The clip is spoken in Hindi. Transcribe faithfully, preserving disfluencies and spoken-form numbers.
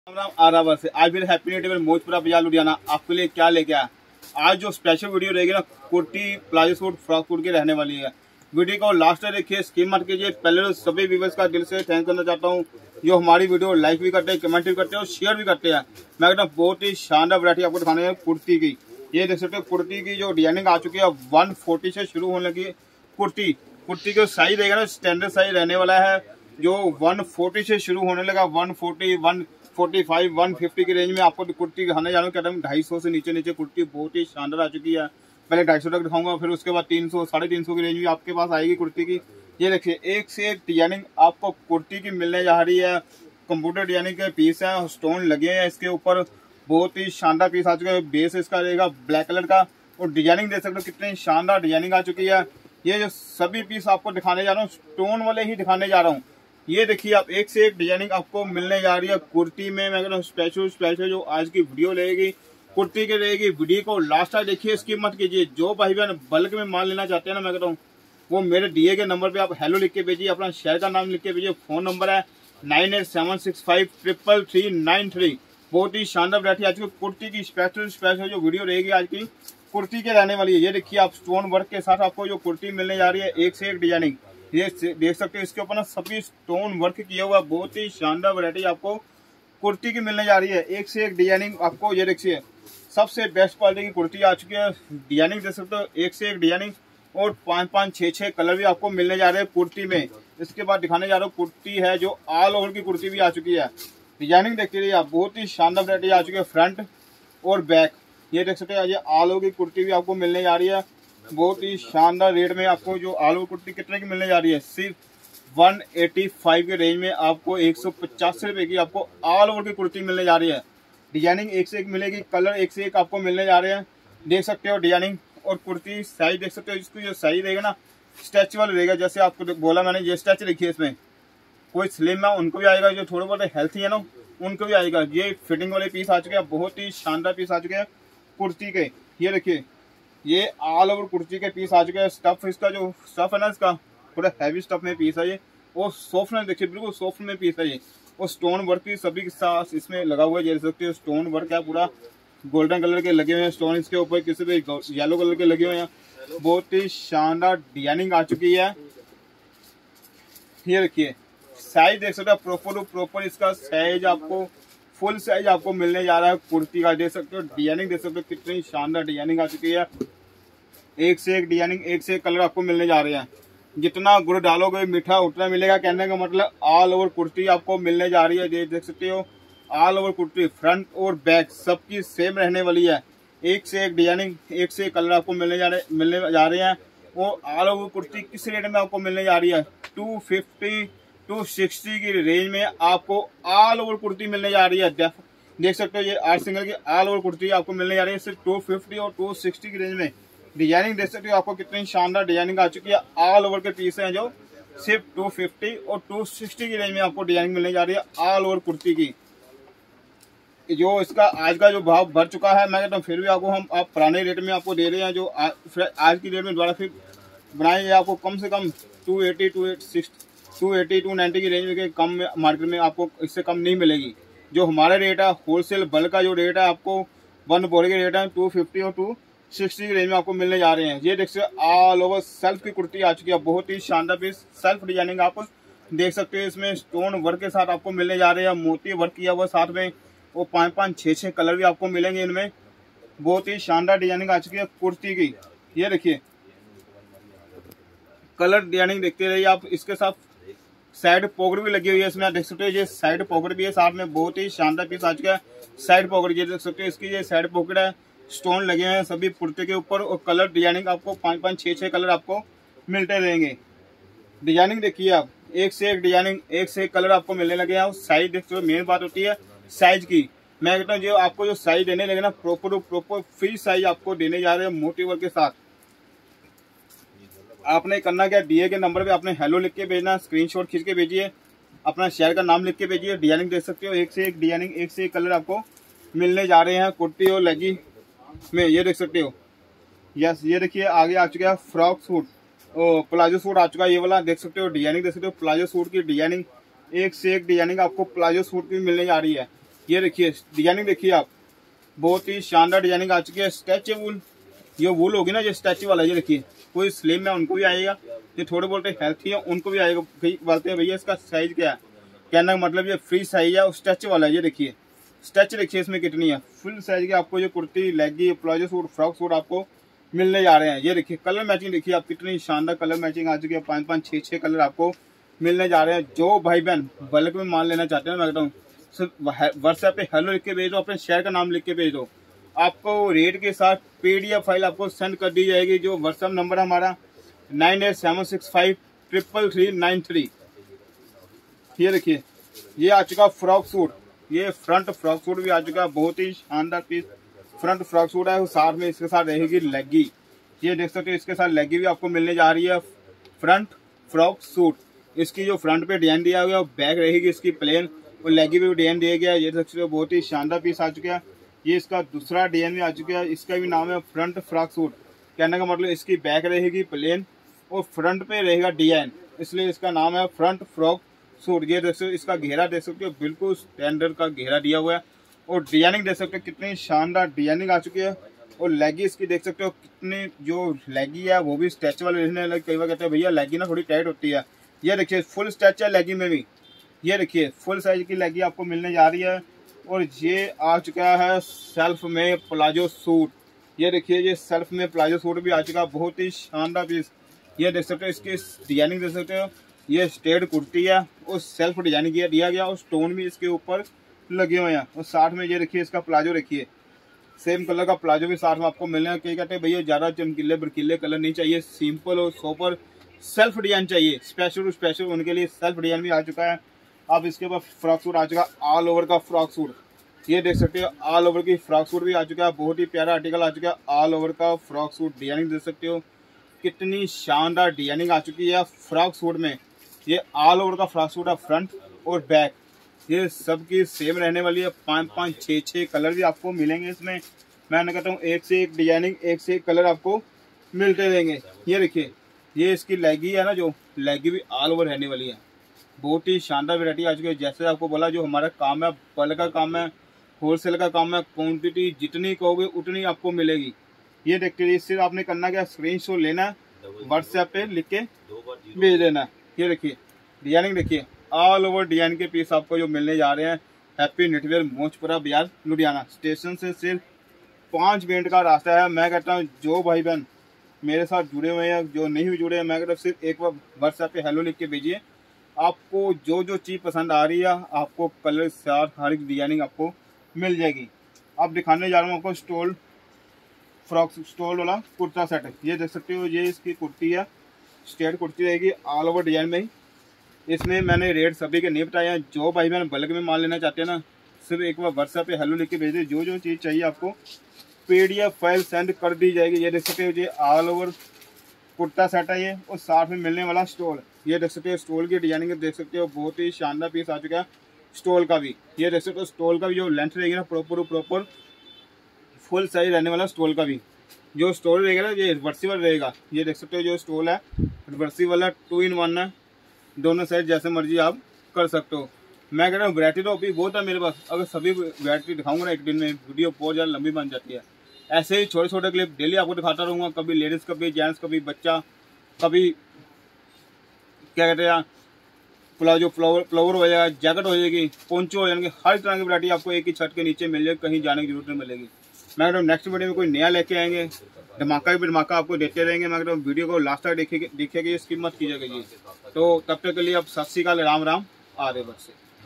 राम आरावर से आज मेरे हैप्पी न्यू डे में मौजपुरा बाजार लुधियाना आपके लिए क्या लेके आया। आज जो स्पेशल वीडियो रहेगी ना, kurti palazzo suit frock suit की रहने वाली है। वीडियो को लास्ट तक देखिए, स्किप मत कीजिए। पहले तो सभी व्यूअर्स का दिल से थैंक करना चाहता हूँ जो हमारी वीडियो लाइक भी करते हैं, कमेंट भी करते हैं और शेयर भी करते हैं। मैं कहता हूँ बहुत ही शानदार वैरायटी आपको दिखाने है कुर्ती की। ये देख सकते हो कुर्ती की जो डिजाइनिंग आ चुकी है वन फोर्टी से शुरू होने लगी। कुर्ती कुर्ती का साइज रहेगा ना, स्टैंडर्ड साइज रहने वाला है जो वन फोर्टी से शुरू होने लगा। One forty one forty five one fifty की रेंज में आपको कुर्ती दिखाने जा रहा हूँ। कहता हूँ ढाई सौ से नीचे नीचे कुर्ती बहुत ही शानदार आ चुकी है। पहले ढाई सौ तक दिखाऊंगा, फिर उसके बाद तीन सौ साढ़े तीन सौ की रेंज भी आपके पास आएगी कुर्ती की। ये देखिए एक से एक डिजाइनिंग आपको कुर्ती की मिलने जा रही है। कंप्यूटर डिजाइनिंग के पीस है, स्टोन लगे हैं इसके ऊपर। बहुत ही शानदार पीस आ चुका है। बेस इसका रहेगा ब्लैक कलर का और डिजाइनिंग देख सकते हो कितनी शानदार डिजाइनिंग आ चुकी है। ये जो सभी पीस आपको दिखाने जा रहा हूँ स्टोन वाले ही दिखाने जा रहा हूँ। ये देखिए आप एक से एक डिजाइनिंग आपको मिलने जा रही है कुर्ती में। मैं कहता हूँ स्पेशल स्पेशल जो आज की वीडियो रहेगी कुर्ती की रहेगी। वीडियो को लास्ट तक देखिए, स्किप मत कीजिए। जो भाई बहन बल्क में माल लेना चाहते हैं ना, मैं कहता हूँ वो मेरे दिए के नंबर पे आप हेलो लिख के भेजिए, अपना शहर का नाम लिख के भेजिए। फोन नंबर है nine eight seven six five triple three nine three. बहुत ही शानदार वैरायटी आज की कुर्ती की स्पेशल स्पेशल जो वीडियो रहेगी आज की कुर्ती के रहने वाली है। ये देखिए आप स्टोन वर्क के साथ आपको जो कुर्ती मिलने जा रही है एक से एक डिजाइनिंग। ये देख सकते हैं इसके ऊपर ना सभी स्टोन वर्क किया हुआ बहुत ही शानदार वैरायटी आपको कुर्ती की मिलने जा रही है। एक से एक डिजाइनिंग आपको ये देखिए सबसे बेस्ट क्वालिटी की कुर्ती आ चुकी है। डिजाइनिंग देख सकते हो एक से एक डिजाइनिंग और पाँच पाँच छः छः कलर भी आपको मिलने जा रहे हैं कुर्ती में। इसके बाद दिखाने जा रहा हूँ कुर्ती है जो ऑल ओवर की कुर्ती भी आ चुकी है। डिजाइनिंग देखते रहिए आप, बहुत ही शानदार वैरायटी आ चुकी है फ्रंट और बैक। ये देख सकते हैं ये ऑल ओवर की कुर्ती भी आपको मिलने जा रही है बहुत ही शानदार रेट में। आपको जो ऑल ओवर कुर्ती कितने की मिलने जा रही है, सिर्फ वन एटी फाइव के रेंज में आपको एक सौ पचासी रुपए की आपको ऑल ओवर की कुर्ती मिलने जा रही है। डिजाइनिंग एक से एक मिलेगी, कलर एक से एक आपको मिलने जा रहे हैं। देख सकते हो डिजाइनिंग और कुर्ती साइज देख सकते हो। इसकी जो साइज रहेगा ना स्ट्रेचेबल रहेगा, जैसे आपको बोला मैंने ये स्ट्रेच रखी है। इसमें कोई स्लिम है उनको भी आएगा, जो थोड़े बहुत हेल्थी है ना उनको भी आएगा। ये फिटिंग वाले पीस आ चुके हैं, बहुत ही शानदार पीस आ चुके हैं कुर्ती के। ये देखिए ये ऑल ओवर कुर्ती के पीस आ चुके हैं। स्टफ इसका जो स्टफ है ना इसका पूरा हैवी स्टफ में पीस है ये। और सॉफ्ट में देखिए बिल्कुल सॉफ्ट में पीस है ये। और स्टोन वर्क भी सभी के साथ इसमें लगा हुआ है। देख सकते हो स्टोन वर्क है पूरा गोल्डन कलर के लगे हुए हैं स्टोन इसके ऊपर, किसी पे येलो कलर के लगे हुए हैं। बहुत ही शानदार डिजाइनिंग आ चुकी है। ये देखिए साइज देख सकते हो प्रॉपर प्रॉपर इसका साइज आपको फुल साइज आपको मिलने जा रहा है कुर्ती का। देख सकते हो डिजाइनिंग देख सकते हो कितनी शानदार डिजाइनिंग आ चुकी है। एक से एक डिजाइनिंग एक से एक कलर आपको मिलने जा रहे हैं। जितना गुड़ डालोगे मीठा उतना मिलेगा, कहने का मतलब ऑल ओवर कुर्ती आपको मिलने जा रही है। देख सकते हो ऑल ओवर कुर्ती फ्रंट और बैक सबकी सेम रहने वाली है। एक से एक डिजाइनिंग एक से एक कलर आपको मिलने जा रहे मिलने जा रहे हैं। वो ऑल ओवर कुर्ती किस रेट में आपको मिलने जा रही है, टू फिफ्टी टू सिक्सटी की रेंज में आपको ऑल ओवर कुर्ती मिलने जा रही है। देख सकते हो ये आठ सिंगल की ऑल ओवर कुर्ती आपको मिलने जा रही है सिर्फ टू फिफ्टी और टू सिक्सटी की रेंज में। डिजाइनिंग देख सकते हो आपको कितनी शानदार डिजाइनिंग आ चुकी है। ऑल ओवर के पीस हैं जो सिर्फ टू फिफ्टी और टू सिक्सटी की रेंज में आपको डिजाइनिंग मिलने जा रही है ऑल ओवर कुर्ती की। जो इसका आज का जो भाव बढ़ चुका है, मैं कहता हूँ फिर भी आपको हम आप पुराने रेट में आपको दे रहे हैं। जो आ, आज की डेट में दोबारा फिर बनाए आपको कम से कम two eighty two eight six two eighty two ninety की रेंज में के कम मार्केट में आपको इससे कम नहीं मिलेगी। जो हमारा रेट है होलसेल बल्क का जो रेट है आपको वन बोरे के रेट है टू फिफ्टी और टू सिक्सटी की रेंज में आपको मिलने जा रहे हैं। ये देख सकते ऑल ओवर सेल्फ की कुर्ती आ चुकी है, बहुत ही शानदार पीस सेल्फ डिजाइनिंग आप देख सकते हो। इसमें स्टोन वर्क के साथ आपको मिलने जा रहे हैं, मोती वर्क किया हुआ साथ में। वो पाँच पाँच छः छः कलर भी आपको मिलेंगे इनमें। बहुत ही शानदार डिजाइनिंग आ चुकी है कुर्ती की। ये देखिए कलर डिजाइनिंग देखते रहिए आप। इसके साथ साइड पॉकेट भी लगी हुई है इसमें, देख सकते हो ये साइड पॉकेट भी है साथ में। बहुत ही शानदार पीस आ चुका है साइड पॉकेट। ये देख सकते हो इसकी ये साइड पॉकेट है, स्टोन लगे हैं सभी कुर्ते के ऊपर। और कलर डिजाइनिंग आपको पाँच पाँच छः छः कलर आपको मिलते रहेंगे। डिजाइनिंग देखिए आप एक से एक डिजाइनिंग एक से एक कलर आपको मिलने लगे हैं। साइज देखते हो मेन बात होती है साइज की। मैं कहता हूँ जो आपको जो साइज देने लगे ना प्रॉपर प्रॉपर फ्री साइज आपको देने जा रहे हैं मोटी वर्क के साथ। आपने करना क्या, दिए के नंबर पे आपने हेलो लिख के भेजना, स्क्रीनशॉट खींच के भेजिए, अपना शहर का नाम लिख के भेजिए। डिजाइनिंग देख सकते हो एक से एक डिजाइनिंग एक से एक कलर आपको मिलने जा रहे हैं कुर्ती और लेगी में। ये देख सकते हो यस। ये देखिए आगे आ चुका है फ्रॉक सूट और प्लाजो सूट आ चुका है ये वाला। देख सकते हो डिजाइनिंग देख सकते हो प्लाजो सूट की डिजाइनिंग एक से एक डिजाइनिंग आपको प्लाजो सूट की मिलने जा रही है। ये देखिए डिजाइनिंग देखिए आप, बहुत ही शानदार डिजाइनिंग आ चुकी है। स्ट्रेचेबल ये वूल होगी ना, जो स्ट्रेच वाला, ये देखिए कोई स्लिम है उनको भी आएगा, जो थोड़े बहुत हेल्थी है उनको भी आएगा। बोलते हैं भैया इसका साइज क्या है, कहने का मतलब ये फ्री साइज है और स्ट्रेच वाला है। ये देखिए स्ट्रेच देखिए इसमें कितनी है, फुल साइज की आपको जो कुर्ती, लेगी, प्लाजो सूट, फ्रॉक सूट आपको मिलने जा रहे हैं। ये देखिए कलर मैचिंग देखिए आप, कितनी शानदार कलर मैचिंग आ चुकी है। पाँच पाँच छः छः कलर आपको मिलने जा रहे हैं। जो भाई बहन बल्क में माल लेना चाहते हैं, मैं कहता हूँ सिर्फ व्हाट्सएप पे हेलो लिख के भेज दो, अपने शहर का नाम लिख के भेज दो, आपको रेट के साथ पीडीएफ फाइल आपको सेंड कर दी जाएगी। जो व्हाट्सएप नंबर है हमारा nine eight seven six five triple three nine three. ये देखिए ये आ चुका फ्रॉक सूट, ये फ्रंट फ्रॉक सूट भी आ चुका है, बहुत ही शानदार पीस फ्रंट फ्रॉक सूट है। साथ में इसके साथ रहेगी लेगी, ये देख सकते हो इसके साथ लेगी भी आपको मिलने जा रही है। फ्रंट फ्रॉक सूट, इसकी जो फ्रंट पे डिजाइन दिया हुआ है, बैक रहेगी इसकी प्लेन और लेगी भी डिजाइन दिया गया है। ये देख सकते हो बहुत ही शानदार पीस आ चुका है। ये इसका दूसरा डिजाइन भी आ चुका है, इसका भी नाम है फ्रंट फ्रॉक सूट। कहने का मतलब इसकी बैक रहेगी प्लेन और फ्रंट पे रहेगा डिजाइन, इसलिए इसका नाम है फ्रंट फ्रॉक सूट। ये देख सकते हो इसका घेरा देख सकते हो, बिल्कुल स्टैंडर्ड का घेरा दिया हुआ है और डिजाइनिंग देख सकते हो कितनी शानदार डिजाइनिंग आ चुकी है। और लेगी इसकी देख सकते हो कितनी, जो लेगी है वो भी स्ट्रेच वाले रहने लगे। कई बार कहते हैं भैया लेगी ना थोड़ी टाइट होती है, ये देखिए फुल स्ट्रेच है लेगी में भी। ये देखिए फुल साइज की लेगी आपको मिलने जा रही है। और ये आ चुका है सेल्फ में प्लाजो सूट, ये देखिए ये सेल्फ में प्लाजो सूट भी आ चुका है, बहुत ही शानदार पीस। ये देख सकते हो इसकी डिजाइनिंग देख सकते हो, ये स्ट्रेट कुर्ती है और सेल्फ डिजाइनिंग किया दिया गया और स्टोन भी इसके ऊपर लगे हुए हैं। और साथ में ये देखिए इसका प्लाजो देखिए, सेम कलर का प्लाजो भी साथ में आपको मिलने। कई कहते हैं भैया ज़्यादा चमकीले बरकीले कलर नहीं चाहिए, सिंपल और सोपर सेल्फ डिजाइन चाहिए, स्पेशल स्पेशल उनके लिए सेल्फ डिजाइन भी आ चुका है। अब इसके बाद फ्रॉक सूट आ चुका है, ऑल ओवर का फ्रॉक सूट, ये देख सकते हो ऑल ओवर की फ्रॉक सूट भी आ चुका है। बहुत ही प्यारा आर्टिकल आ चुका है, ऑल ओवर का फ्रॉक सूट। डिजाइनिंग देख सकते हो कितनी शानदार डिजाइनिंग आ चुकी है फ्रॉक सूट में। ये ऑल ओवर का फ्रॉक सूट है, फ्रंट और बैक ये सब की सेम रहने वाली है। पाँच पाँच छः छः कलर भी आपको मिलेंगे इसमें। मैं कहता हूँ एक से एक डिजाइनिंग, एक से एक कलर आपको मिलते रहेंगे। ये देखिए ये इसकी लेगी है ना, जो लेगी भी ऑल ओवर रहने वाली है। बहुत ही शानदार वैरायटी आ चुकी है। जैसे आपको बोला जो हमारा काम है बल्क का काम है, होलसेल का काम है, क्वांटिटी जितनी कहोगे उतनी आपको मिलेगी। ये देखते रहिए, सिर्फ आपने करना क्या, स्क्रीनशॉट लेना है, व्हाट्सएप पे लिख के भेज देना। ये देखिए डिजाइनिंग देखिए, ऑल ओवर डिजाइन के पीस आपको जो मिलने जा रहे हैं। हैप्पी नेटवेयर मोचपुरा बाजार लुधियाना स्टेशन से सिर्फ पाँच मिनट का रास्ता है। मैं कहता हूँ जो भाई बहन मेरे साथ जुड़े हुए हैं, जो नहीं भी जुड़े हैं, मैं कहता हूँ सिर्फ एक बार व्हाट्सएप पे हेलो लिख के भेजिए। आपको जो जो चीज़ पसंद आ रही है आपको कलर साथ हर एक डिजाइनिंग आपको मिल जाएगी। अब दिखाने जा रहा हूँ आपको स्टोल फ्रॉक स्टोल वाला कुर्ता सेट। ये देख सकते हो ये इसकी कुर्ती है, स्ट्रेट कुर्ती रहेगी ऑल ओवर डिजाइन में ही। इसमें मैंने रेट सभी के नहीं बताए हैं। जो भाई बहन बल्क में माल लेना चाहते हैं ना, सिर्फ एक बार व्हाट्सएप पे हेलो लिख के भेज दे, जो जो चीज़ चाहिए आपको पीडीएफ फाइल सेंड कर दी जाएगी। ये देख सकते हो ये ऑल ओवर कुर्ता सेट है ये, और साथ में मिलने वाला स्टोल। ये देख सकते हो स्टोल की डिजाइनिंग देख सकते हो, बहुत ही शानदार पीस आ चुका है स्टोल का भी। ये देख सकते हो स्टोल का भी जो लेंथ रहेगी ना, प्रॉपर प्रॉपर फुल साइज रहने वाला स्टोल का भी। जो स्टोल रहेगा ना ये रिवर्सिबल रहेगा। ये देख सकते हो जो स्टोल है रिवर्सिबल है, टू इन वन है, दोनों साइज जैसे मर्जी आप कर सकते हो। मैं कह रहा हूँ वैरायटी तो अभी बहुत है मेरे पास, अगर सभी वैरायटी दिखाऊंगा ना एक दिन में वीडियो बहुत ज़्यादा लंबी बन जाती है। ऐसे ही छोटे छोटे क्लिप डेली आपको दिखाता रहूँगा, कभी लेडीज़, कभी जेंट्स, कभी बच्चा, कभी क्या कहते हैं प्लाजो फ्लावर फ्लावर हो जाएगा, जैकेट हो जाएगी, पोंचो हो जाएंगे, हर तरह की वैरायटी आपको एक ही छत के नीचे मिल जाएगी, कहीं जाने की जरूरत नहीं मिलेगी। मैं कहता हूँ नेक्स्ट वीडियो में कोई नया लेके आएंगे, धमाका भी धमाका आपको देते रहेंगे। मैं कहता हूँ वीडियो को लास्ट तक देखिएगा, देखिएगा, स्किप मत कीजिएगा जी। तो तब तक के लिए अब सत श्री अकाल, राम राम, आ रहे बस से।